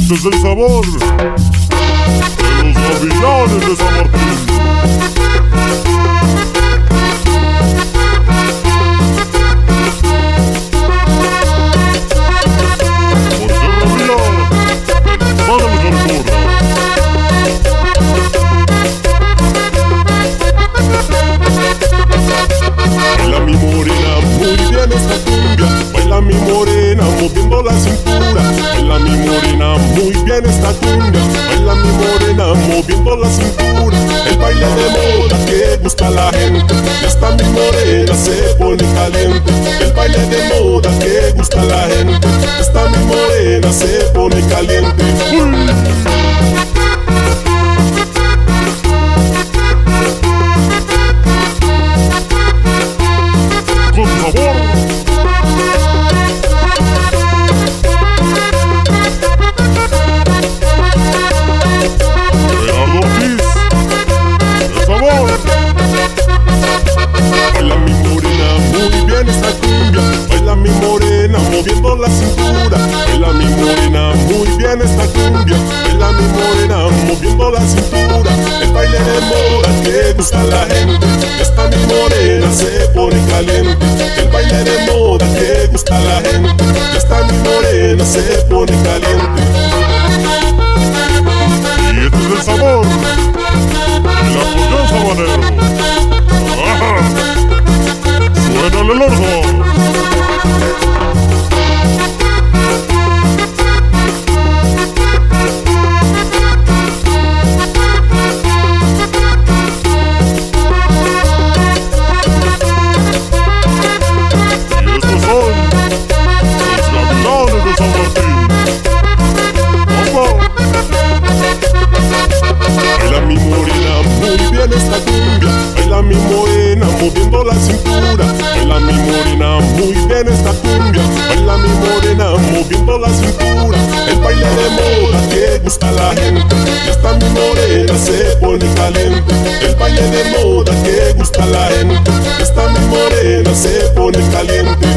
este es el sabor de los gavilanes de San Martín. Por ser Ávila, el hermano de Alcora. Baila mi morena, muy bien esta cumbia. Baila mi morena, moviendo la cintura. Baila mi morena, muy bien esta cumbia. Baila mi morena, moviendo la cintura. El baile de moda que gusta a la gente. Y hasta mi morena se pone caliente. El baile de moda que gusta a la gente. Y hasta mi morena se pone caliente. Con sabor. Gerardo Ortiz, el sabor. Baila mi morena, muy bien esta cumbia. Baila mi morena, moviendo la cintura. Baila mi morena, muy bien esta cumbia. Baila mi morena, moviendo la cintura. El baile de moda que gusta a la gente. Esta mi morena se pone caliente. El baile de moda que gusta a la gente. Esta mi morena se pone caliente. Y este es el sabor del acordeón sabanero. ¡Ajá! ¡Suénale el orzo! Y estos son los gavilanes de San Martín. ¡Opa! Baila mi morena, muy bien esta cumbia. Baila mi morena, moviendo la cintura. Baila mi morena, muy bien esta cumbia. Baila mi morena, moviendo la cintura. El baile de moda que gusta a la gente. Y hasta mi morena se pone caliente. El baile de moda que gusta a la gente. Y hasta mi morena se pone caliente.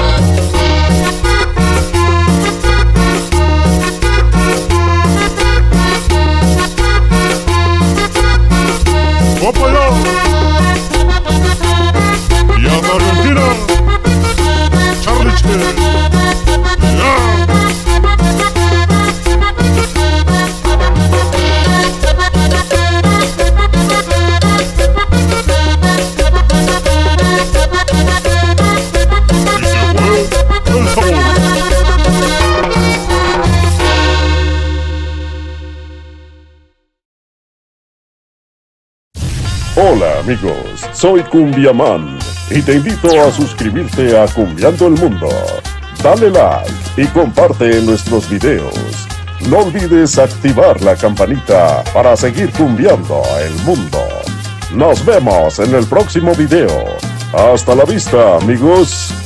¡Va para allá! Y hasta Argentina, Charlie Che. ¡Ya! Y se fue el sabor. Hola amigos, soy Cumbiaman y te invito a suscribirte a Cumbiando el Mundo. Dale like y comparte nuestros videos. No olvides activar la campanita para seguir cumbiando el mundo. Nos vemos en el próximo video. Hasta la vista amigos.